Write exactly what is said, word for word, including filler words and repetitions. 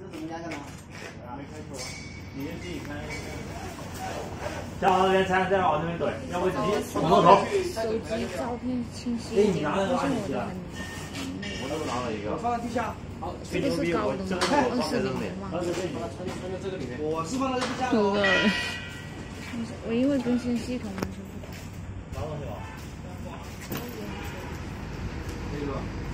这怎么加上了？没开错啊。你先自己开。 再往那边拆，再往那边怼，要不直接往后头。 手机照片清晰。 哎，你拿那个按进去啊？ 我都拿了一个。 我放在地下。好， 这个是高的吗？二十厘米吗？ 把它穿穿到这个里面。我是放在地下的。我因为更新系统完全不同。 拿上去吧。这个。